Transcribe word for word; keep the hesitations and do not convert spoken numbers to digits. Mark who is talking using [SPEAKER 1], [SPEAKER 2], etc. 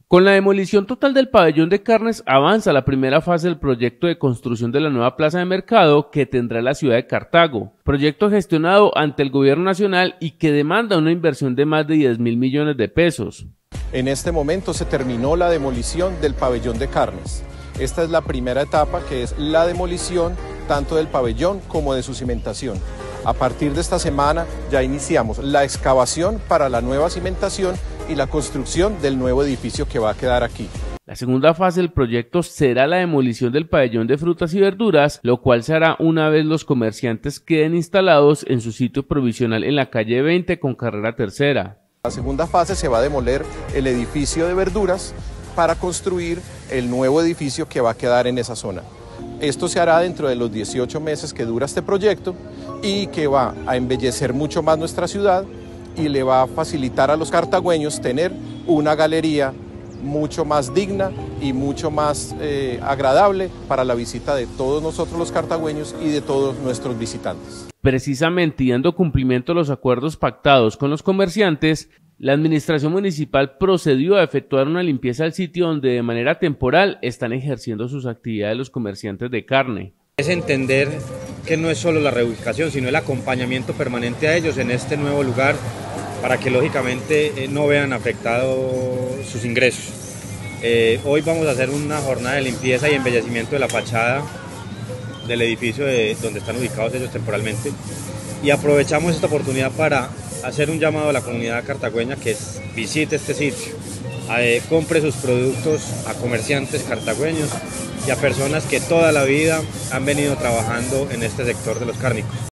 [SPEAKER 1] Con la demolición total del pabellón de carnes avanza la primera fase del proyecto de construcción de la nueva plaza de mercado que tendrá la ciudad de Cartago, proyecto gestionado ante el gobierno nacional y que demanda una inversión de más de diez mil millones de pesos.
[SPEAKER 2] En este momento se terminó la demolición del pabellón de carnes. Esta es la primera etapa, que es la demolición tanto del pabellón como de su cimentación. A partir de esta semana ya iniciamos la excavación para la nueva cimentación y la construcción del nuevo edificio que va a quedar aquí.
[SPEAKER 1] La segunda fase del proyecto será la demolición del pabellón de frutas y verduras, lo cual se hará una vez los comerciantes queden instalados en su sitio provisional en la calle veinte con carrera tercera.
[SPEAKER 2] La segunda fase se va a demoler el edificio de verduras para construir el nuevo edificio que va a quedar en esa zona. Esto se hará dentro de los dieciocho meses que dura este proyecto y que va a embellecer mucho más nuestra ciudad y le va a facilitar a los cartagüeños tener una galería mucho más digna y mucho más eh, agradable para la visita de todos nosotros los cartagüeños y de todos nuestros visitantes.
[SPEAKER 1] Precisamente y dando cumplimiento a los acuerdos pactados con los comerciantes, la administración municipal procedió a efectuar una limpieza al sitio donde de manera temporal están ejerciendo sus actividades los comerciantes de carne.
[SPEAKER 3] Es entender que no es solo la reubicación, sino el acompañamiento permanente a ellos en este nuevo lugar para que lógicamente no vean afectados sus ingresos. Eh, hoy vamos a hacer una jornada de limpieza y embellecimiento de la fachada del edificio de, donde están ubicados ellos temporalmente, y aprovechamos esta oportunidad para hacer un llamado a la comunidad cartagüeña que es, visite este sitio, eh, compre sus productos a comerciantes cartagüeños y a personas que toda la vida han venido trabajando en este sector de los cárnicos.